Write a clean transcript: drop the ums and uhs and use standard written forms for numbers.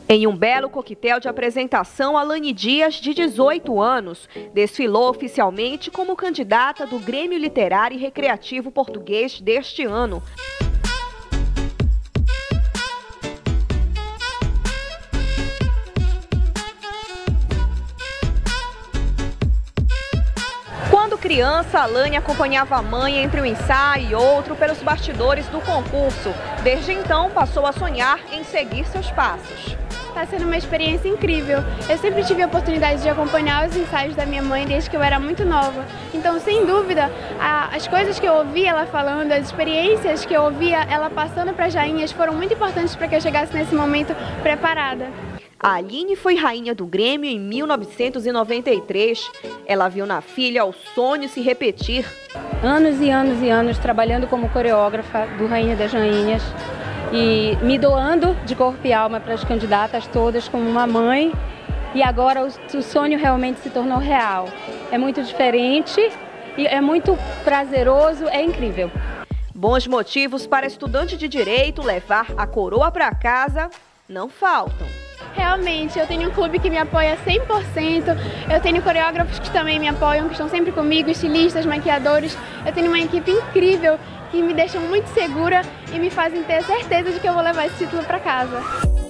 Em um belo coquetel de apresentação, Alane Dias, de 18 anos, desfilou oficialmente como candidata do Grêmio Literário e Recreativo Português deste ano. Quando criança, Alane acompanhava a mãe entre um ensaio e outro pelos bastidores do concurso. Desde então, passou a sonhar em seguir seus passos. Está sendo uma experiência incrível. Eu sempre tive a oportunidade de acompanhar os ensaios da minha mãe desde que eu era muito nova. Então, sem dúvida, as coisas que eu ouvi ela falando, as experiências que eu ouvia ela passando para as rainhas foram muito importantes para que eu chegasse nesse momento preparada. A Aline foi rainha do Grêmio em 1993. Ela viu na filha o sonho se repetir. Anos e anos e anos trabalhando como coreógrafa do Rainha das Rainhas e me doando de corpo e alma para as candidatas todas como uma mãe. E agora o sonho realmente se tornou real. É muito diferente e é muito prazeroso, é incrível. Bons motivos para estudante de direito levar a coroa para casa não faltam. Realmente, eu tenho um clube que me apoia 100%, eu tenho coreógrafos que também me apoiam, que estão sempre comigo, estilistas, maquiadores. Eu tenho uma equipe incrível que me deixam muito segura e me fazem ter certeza de que eu vou levar esse título para casa.